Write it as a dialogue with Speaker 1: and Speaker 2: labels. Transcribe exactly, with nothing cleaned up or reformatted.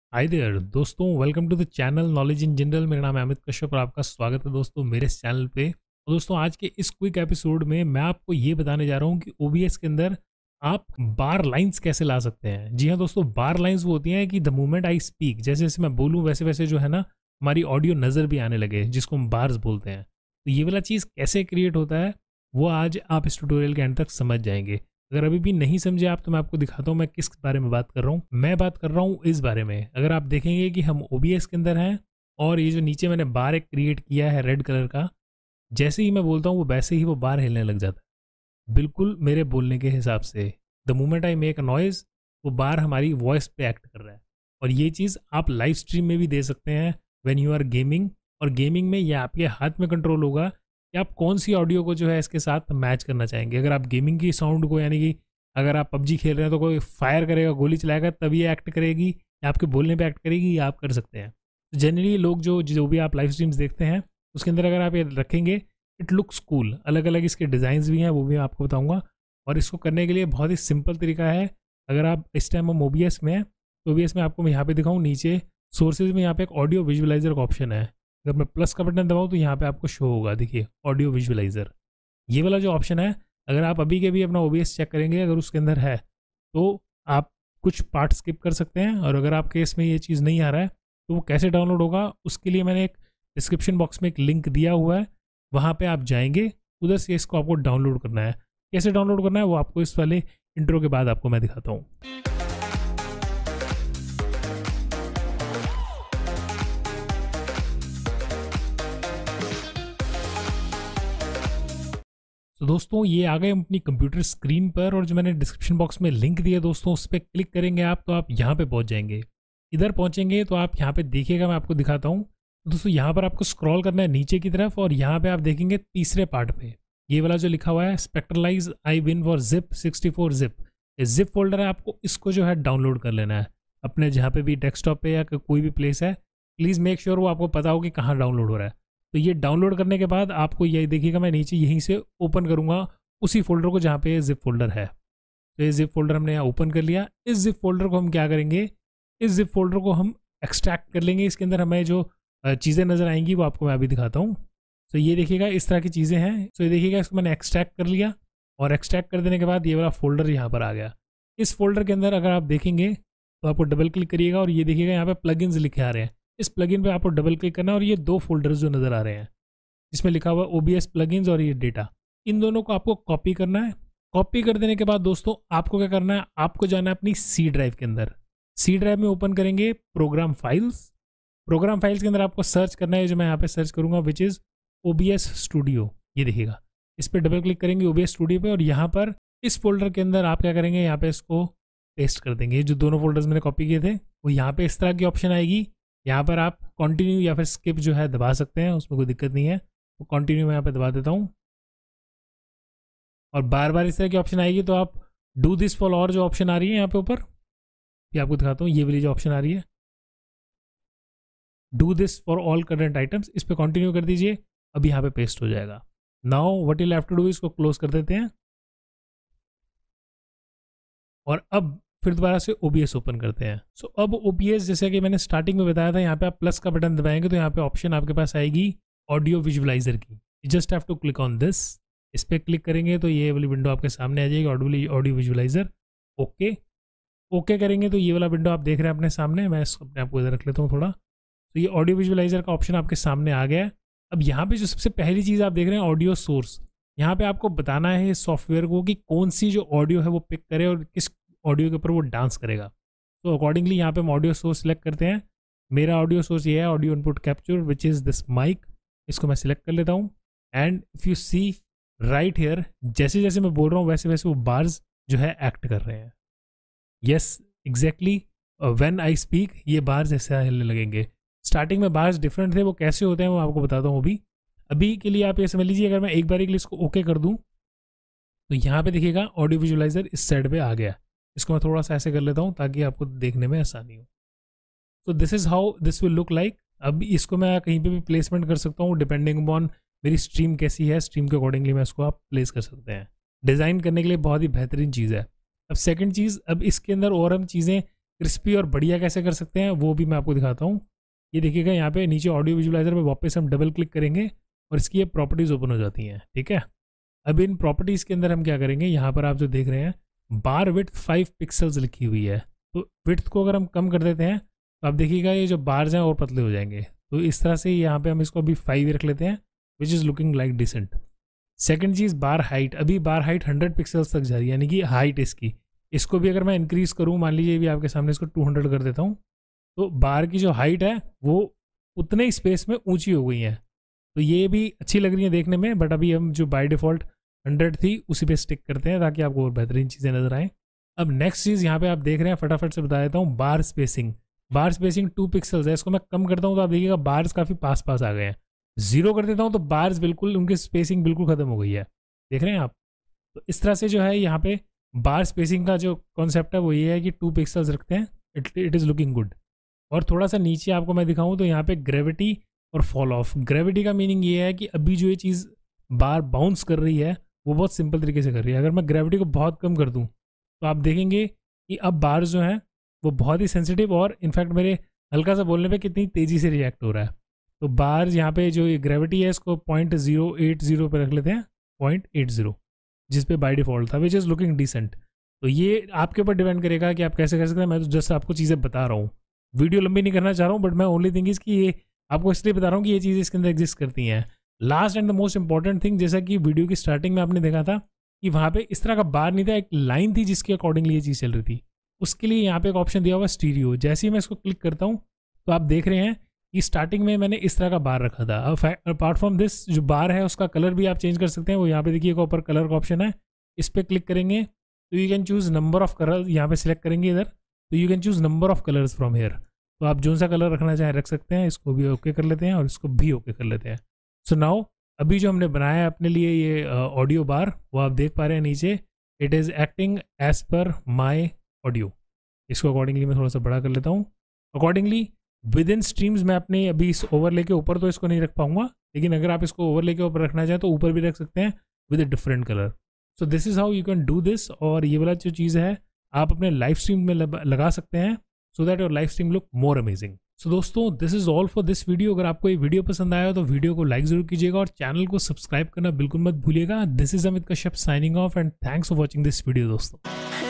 Speaker 1: हाय there दोस्तों, welcome to the channel knowledge in general. मेरा नाम है अमित कश्यप और आपका स्वागत है दोस्तों मेरे इस चैनल पे। तो दोस्तों आज के इस क्विक एपिसोड में मैं आपको ये बताने जा रहा हूँ कि ओबीएस के अंदर आप बार लाइंस कैसे ला सकते हैं। जी हाँ दोस्तों, बार लाइंस वो होती हैं कि द मोमेंट आई स्पीक, जैसे जैसे मैं बोलूँ वैसे वैसे जो है ना हमारी ऑडियो नज़र भी आने लगे, जिसको हम बार्स बोलते हैं। तो ये वाला चीज़ कैसे क्रिएट होता है वो आज आप इस ट्यूटोरियल के एंड तक समझ जाएंगे। अगर अभी भी नहीं समझे आप तो मैं आपको दिखाता हूँ मैं किस बारे में बात कर रहा हूँ। मैं बात कर रहा हूँ इस बारे में, अगर आप देखेंगे कि हम ओबीएस के अंदर हैं और ये जो नीचे मैंने बार एक क्रिएट किया है रेड कलर का, जैसे ही मैं बोलता हूँ वो वैसे ही वो बार हिलने लग जाता है, बिल्कुल मेरे बोलने के हिसाब से। The moment I make a noise वो बार हमारी वॉइस पे एक्ट कर रहा है। और ये चीज़ आप लाइव स्ट्रीम में भी दे सकते हैं व्हेन यू आर गेमिंग। और गेमिंग में ये आपके हाथ में कंट्रोल होगा कि आप कौन सी ऑडियो को जो है इसके साथ मैच करना चाहेंगे। अगर आप गेमिंग की साउंड को, यानी कि अगर आप पबजी खेल रहे हैं तो कोई फायर करेगा, गोली चलाएगा, तब ये एक्ट करेगी या आपके बोलने पे एक्ट करेगी, ये आप कर सकते हैं। तो जनरली लोग जो जो भी आप लाइव स्ट्रीम्स देखते हैं उसके अंदर अगर आप ये रखेंगे इट लुक्स कूल। अलग अलग इसके डिज़ाइंस भी हैं, वो भी मैं आपको बताऊंगा। और इसको करने के लिए बहुत ही सिंपल तरीका है। अगर आप इस टाइम हम ओबीएस में हैं तो ओबीएस में आपको मैं यहाँ पे दिखाऊँ, नीचे सोर्सेज में यहाँ पे एक ऑडियो विजुअलाइजर का ऑप्शन है। अगर मैं प्लस का बटन दबाऊँ तो यहाँ पे आपको शो होगा, देखिए ऑडियो विजुअलाइजर। ये वाला जो ऑप्शन है, अगर आप अभी के भी अपना ओबीएस चेक करेंगे अगर उसके अंदर है तो आप कुछ पार्ट स्किप कर सकते हैं। और अगर आपके इसमें ये चीज़ नहीं आ रहा है तो वो कैसे डाउनलोड होगा उसके लिए मैंने एक डिस्क्रिप्शन बॉक्स में एक लिंक दिया हुआ है, वहाँ पे आप जाएंगे, उधर से इसको आपको डाउनलोड करना है। कैसे डाउनलोड करना है वो आपको इस वाले इंट्रो के बाद आपको मैं दिखाता हूँ। तो दोस्तों ये आ गए हम अपनी कंप्यूटर स्क्रीन पर, और जो मैंने डिस्क्रिप्शन बॉक्स में लिंक दिया दोस्तों उस पर क्लिक करेंगे आप तो आप यहाँ पे पहुँच जाएंगे। इधर पहुँचेंगे तो आप यहाँ पे देखिएगा, मैं आपको दिखाता हूँ। तो दोस्तों यहाँ पर आपको स्क्रॉल करना है नीचे की तरफ और यहाँ पे आप देखेंगे तीसरे पार्ट पे ये वाला जो लिखा हुआ है spectralize I win for zip sixty four zip. ये जिप फोल्डर है, आपको इसको जो है डाउनलोड कर लेना है अपने जहाँ पे भी डेस्कटॉप पे या कोई भी प्लेस है। प्लीज़ मेक श्योर वो आपको पता हो कि कहाँ डाउनलोड हो रहा है। तो ये डाउनलोड करने के बाद आपको ये देखिएगा, मैं नीचे यहीं से ओपन करूँगा उसी फोल्डर को जहाँ पे जिप फोल्डर है। तो ये जिप फोल्डर हमने यहाँ ओपन कर लिया। इस जिप फोल्डर को हम क्या करेंगे, इस जिप फोल्डर को हम एक्सट्रैक्ट कर लेंगे। इसके अंदर हमें जो चीज़ें नज़र आएंगी वो आपको मैं अभी दिखाता हूँ। तो ये देखिएगा इस तरह की चीज़ें हैं। तो ये देखिएगा इसको मैंने एक्सट्रैक्ट कर लिया और एक्सट्रैक्ट कर देने के बाद ये वाला फोल्डर यहाँ पर आ गया। इस फोल्डर के अंदर अगर आप देखेंगे तो आपको डबल क्लिक करिएगा और ये देखिएगा यहाँ पे प्लगइन्स लिखे आ रहे हैं। इस प्लगइन पे आपको डबल क्लिक करना है और ये दो फोल्डर्स जो नज़र आ रहे हैं इसमें लिखा हुआ ओबीएस प्लगइन्स और ये डेटा, इन दोनों को आपको कॉपी करना है। कॉपी कर देने के बाद दोस्तों आपको क्या करना है, आपको जाना है अपनी सी ड्राइव के अंदर। सी ड्राइव में ओपन करेंगे प्रोग्राम फाइल्स। प्रोग्राम फाइल्स के अंदर आपको सर्च करना है, जो मैं यहाँ पे सर्च करूँगा विच इज़ ओबीएस स्टूडियो। ये देखिएगा, इस पर डबल क्लिक करेंगे ओबीएस स्टूडियो पे और यहाँ पर इस फोल्डर के अंदर आप क्या करेंगे, यहाँ पे इसको पेस्ट कर देंगे। जो दोनों फोल्डर्स मैंने कॉपी किए थे वो यहाँ पे इस तरह की ऑप्शन आएगी। यहाँ पर आप कंटिन्यू या फिर स्किप जो है दबा सकते हैं, उसमें कोई दिक्कत नहीं है। तो कंटिन्यू मैं यहाँ पे दबा देता हूँ और बार बार इस तरह की ऑप्शन आएगी तो आप डू दिस फॉर और जो ऑप्शन आ रही है यहाँ पे ऊपर, ये आपको दिखाता हूँ। ये वाली जो ऑप्शन आ रही है do this for all current items, इस पर कंटिन्यू कर दीजिए। अब यहाँ पे पेस्ट हो जाएगा। Now what you have to do, इसको क्लोज कर देते हैं और अब फिर दोबारा से ओबीएस ओपन करते हैं। सो so, अब ओबीएस जैसे कि मैंने स्टार्टिंग में बताया था, यहाँ पे आप प्लस का बटन दबाएंगे तो यहाँ पे ऑप्शन आपके पास आएगी ऑडियो विजुअलाइजर की। Just have to click on this, इस पर क्लिक करेंगे तो ये वाली विंडो आपके सामने आ जाएगी, audio audio visualizer. Okay okay करेंगे तो ये वाला विंडो आप देख रहे हैं अपने सामने। मैं इसको अपने आपको इधर रख लेता हूँ थोड़ा। तो ये ऑडियो विजुअलाइजर का ऑप्शन आपके सामने आ गया है। अब यहाँ पे जो सबसे पहली चीज़ आप देख रहे हैं ऑडियो सोर्स, यहाँ पे आपको बताना है सॉफ्टवेयर को कि कौन सी जो ऑडियो है वो पिक करे और किस ऑडियो के ऊपर वो डांस करेगा। तो अकॉर्डिंगली यहाँ पे हम ऑडियो सोर्स सिलेक्ट करते हैं। मेरा ऑडियो सोर्स ये है audio input capture which is this mic. इसको मैं सिलेक्ट कर लेता हूँ and if you see right here, जैसे जैसे मैं बोल रहा हूँ वैसे वैसे वो बार्स जो है एक्ट कर रहे हैं। Yes exactly, when I speak ये बार्स ऐसे हिलने लगेंगे। स्टार्टिंग में बार्स डिफरेंट थे, वो कैसे होते हैं वो आपको बताता हूँ अभी। अभी के लिए आप ये समझ लीजिए, अगर मैं एक बार के लिए इसको ओके कर दूँ तो यहाँ पे देखिएगा ऑडियो विजुअलाइजर इस साइड पे आ गया। इसको मैं थोड़ा सा ऐसे कर लेता हूँ ताकि आपको देखने में आसानी हो। तो this is how this will look like. अब इसको मैं कहीं पे भी प्लेसमेंट कर सकता हूँ डिपेंडिंग अपॉन मेरी स्ट्रीम कैसी है, स्ट्रीम के अकॉर्डिंगली मैं इसको आप प्लेस कर सकते हैं। डिज़ाइन करने के लिए बहुत ही बेहतरीन चीज़ है। अब सेकंड चीज़, अब इसके अंदर और हम चीज़ें क्रिस्पी और बढ़िया कैसे कर सकते हैं वो भी मैं आपको दिखाता हूँ। ये देखिएगा यहाँ पे नीचे ऑडियो विजुलाइजर पे वापस हम डबल क्लिक करेंगे और इसकी ये प्रॉपर्टीज़ ओपन हो जाती हैं, ठीक है। अब इन प्रॉपर्टीज़ के अंदर हम क्या करेंगे, यहाँ पर आप जो देख रहे हैं बार विड्थ फाइव पिक्सल्स लिखी हुई है, तो विड्थ को अगर हम कम कर देते हैं तो आप देखिएगा ये जो बार्स हैं और पतले हो जाएंगे। तो इस तरह से यहाँ पे हम इसको अभी फाइव ही रख लेते हैं, which is looking like decent. Second चीज़ बार हाइट, अभी बार हाइट हंड्रेड पिक्सल्स तक जा रही है, यानी कि हाइट इसकी, इसको भी अगर मैं इंक्रीज़ करूँ, मान लीजिए भी आपके सामने इसको टू हंड्रेड कर देता हूँ, तो बार की जो हाइट है वो उतने ही स्पेस में ऊंची हो गई है। तो ये भी अच्छी लग रही है देखने में, बट अभी हम जो बाय डिफ़ॉल्ट हंड्रेड थी उसी पे स्टिक करते हैं ताकि आपको और बेहतरीन चीज़ें नजर आएँ। अब नेक्स्ट चीज़ यहाँ पे आप देख रहे हैं, फटाफट से बता देता हूँ, bar spacing. Bar spacing two pixels है, इसको मैं कम करता हूँ तो आप देखिएगा बार्स काफ़ी पास पास आ गए हैं। जीरो कर देता हूँ तो बार्स बिल्कुल, उनकी स्पेसिंग बिल्कुल ख़त्म हो गई है, देख रहे हैं आप। तो इस तरह से जो है यहाँ पे बार स्पेसिंग का जो कॉन्सेप्ट है वो ये है कि टू पिक्सल्स रखते हैं, it it is looking good. और थोड़ा सा नीचे आपको मैं दिखाऊँ तो यहाँ पे ग्रेविटी और फॉल ऑफ। ग्रेविटी का मीनिंग ये है कि अभी जो ये चीज़ बार बाउंस कर रही है वो बहुत सिंपल तरीके से कर रही है। अगर मैं ग्रेविटी को बहुत कम कर दूँ तो आप देखेंगे कि अब बार जो हैं वो बहुत ही सेंसिटिव और इनफैक्ट मेरे हल्का सा बोलने पे कितनी तेज़ी से रिएक्ट हो रहा है। तो बार यहाँ पे जो ये ग्रेविटी है इसको पॉइंट जीरो एट जीरो पर रख लेते हैं, पॉइंट एट जीरो, जिस पे बाय डिफ़ॉल्ट था, विच इज़ लुकिंग डिसेंट। तो ये आपके ऊपर डिपेंड करेगा कि आप कैसे कर सकते हैं। मैं तो जस्ट आपको चीज़ें बता रहा हूँ, वीडियो लंबी नहीं करना चाह रहा हूँ, बट मैं ओनली थिंग इज़ कि ये आपको इसलिए बता रहा हूँ कि ये चीज़ें इसके अंदर एग्जिस्ट करती हैं। Last and the most important thing, जैसा कि वीडियो की स्टार्टिंग में आपने देखा था कि वहाँ पे इस तरह का बार नहीं था, एक लाइन थी जिसके अकॉर्डिंगली ये चीज़ चल रही थी। उसके लिए यहाँ पे एक ऑप्शन दिया हुआ स्टीरियो। जैसे ही मैं इसको क्लिक करता हूँ तो आप देख रहे हैं कि स्टार्टिंग में मैंने इस तरह का बार रखा था। अब अपार्ट फ्रॉम दिस जो बार है उसका कलर भी आप चेंज कर सकते हैं। वो यहाँ पे देखिए ऊपर कलर का ऑप्शन है, इस पर क्लिक करेंगे तो you can choose number of colour, यहाँ पे सिलेक्ट करेंगे इधर, तो you can choose number of colours from here. तो आप जो सा कलर रखना चाहें रख सकते हैं। इसको भी ओके कर लेते हैं और इसको भी ओके कर लेते हैं। सो नाउ अभी जो हमने बनाया है अपने लिए ये ऑडियो बार, वो आप देख पा रहे हैं नीचे, it is acting as per my audio. इसको अकॉर्डिंगली मैं थोड़ा सा बड़ा कर लेता हूँ। अकॉर्डिंगली विद इन स्ट्रीम्स मैं अपने अभी इस ओवरले के ऊपर तो इसको नहीं रख पाऊंगा, लेकिन अगर आप इसको ओवरले के ऊपर रखना चाहें तो ऊपर भी रख सकते हैं with a different colour. So this is how you can do this. और ये वाला जो चीज़ है आप अपने लाइव स्ट्रीम में लगा सकते हैं so that your live stream look more amazing. So दोस्तों this is all for this video. अगर आपको ये वीडियो पसंद आया तो वीडियो को लाइक ज़रूर कीजिएगा और चैनल को सब्सक्राइब करना बिल्कुल मत भूलिएगा। This is Amit Kashyap signing off and thanks for watching this video दोस्तों।